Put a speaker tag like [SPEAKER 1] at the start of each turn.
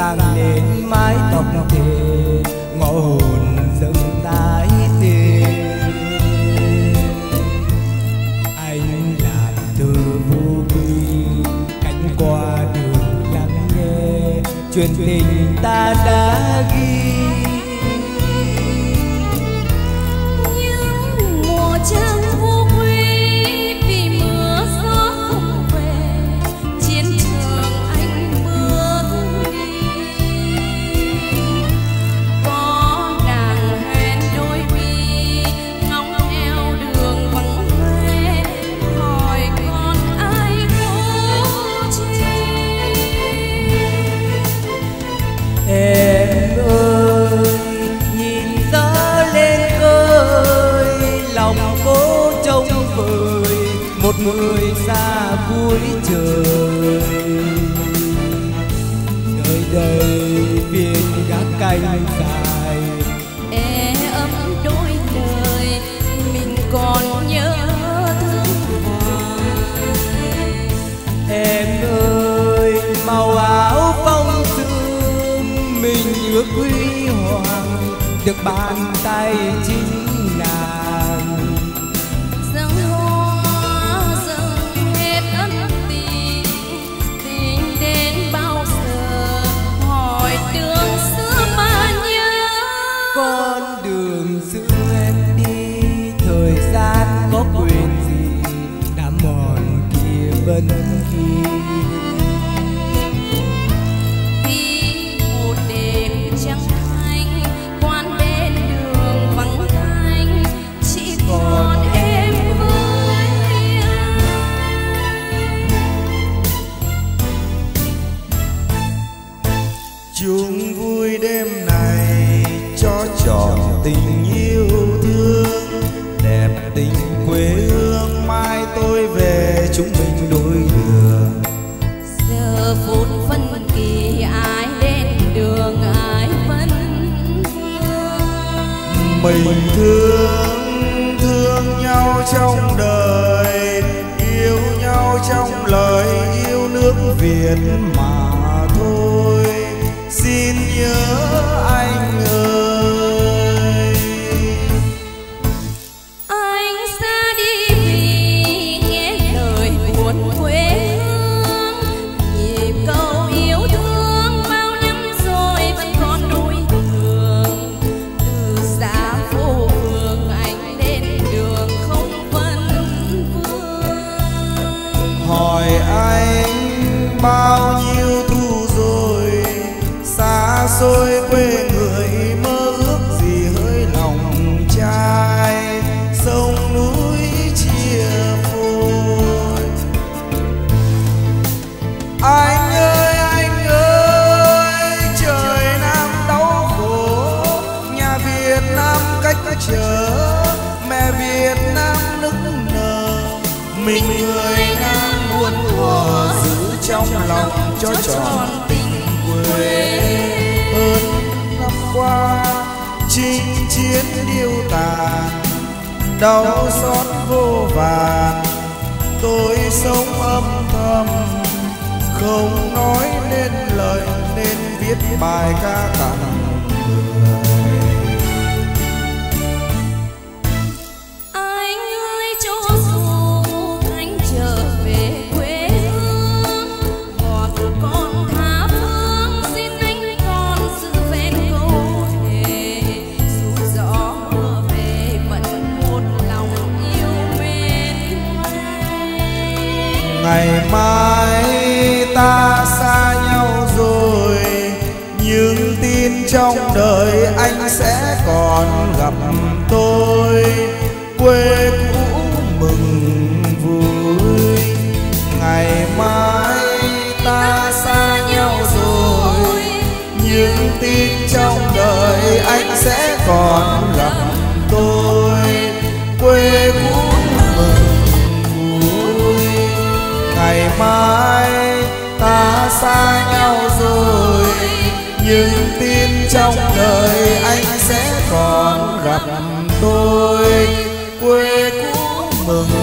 [SPEAKER 1] vàng lên mái tóc thề, ngõ hồn dâng tái tê. Anh là từ vô vi, cánh qua đường lắng nghe chuyện tình ta đã ghi.
[SPEAKER 2] Những mùa trăng vô quy vì mưa gió không về, chiến trường anh bước đi. Có nàng hẹn đôi mi ngóng theo đường vắng hoe, hỏi còn ai cố chi.
[SPEAKER 1] Em ơi nhìn gió lên khơi, lòng phố trông vời một người xa cuối trời. Nơi đây viên gác canh dài,
[SPEAKER 2] Ê ấm đôi lời mình còn nhớ thương hoài.
[SPEAKER 1] em ơi màu áo phong sương mình ước huy hoàng, được bàn tay chính nàng.
[SPEAKER 2] Dâng hoa dâng hết ân tình, tình đến bao giờ hỏi đường xưa mà nhớ.
[SPEAKER 1] Con đường xưa em đi, thời gian có quyền gì đã mòn kia vẫn ghi.
[SPEAKER 2] Vì một đêm trăng thanh, quan bên đường vắng thanh, chỉ còn em với anh.
[SPEAKER 3] chung vui đêm này cho trọn tình yêu thương, đẹp tình quê hương mai tôi về chúng mình đôi đường.
[SPEAKER 2] Giờ phút phân kỳ ai đến đường ai vẫn
[SPEAKER 3] Mình thương nhau trong đời, yêu nhau trong lời yêu nước Việt mà thôi. Xin nhớ anh ơi.
[SPEAKER 2] anh xa đi vì nghe lời buồn quê hương, nhịp câu yêu thương bao năm rồi vẫn còn đôi đường. Từ xa phố phường anh lên đường không vấn vương.
[SPEAKER 3] Hỏi anh bao nhiêu thu rồi, xa xôi quê người mơ ước gì hỡi lòng trai, sông núi chia phôi. Anh ơi trời Nam đau khổ, nhà Việt Nam cách trở, mẹ Việt Nam nức nở. Mình người Nam muốn thua giữ trong lòng cho trọn tình quê. Hơn năm qua chinh chiến điêu tàn, đau xót vô vàn, tôi sống âm thầm không nói nên lời, nên viết bài ca tặng người.
[SPEAKER 2] Anh ơi cho dù anh trở về quê hương, ngọt con tha phương xin anh còn giữ vẹn câu thề. Dù gió mưa về vẫn một lòng yêu mến anh.
[SPEAKER 3] Ngày mai ta xa nhau rồi, nhưng tin trong đời anh sẽ còn gặp tôi. Quê cũ mừng vui, ngày mai ta xa nhau rồi, nhưng tin trong đời anh sẽ còn gặp tôi. Quê cũ mừng vui, ngày mai ta xa nhau rồi, nhưng tin trong đời anh sẽ còn gặp tôi. Quê cũ mừng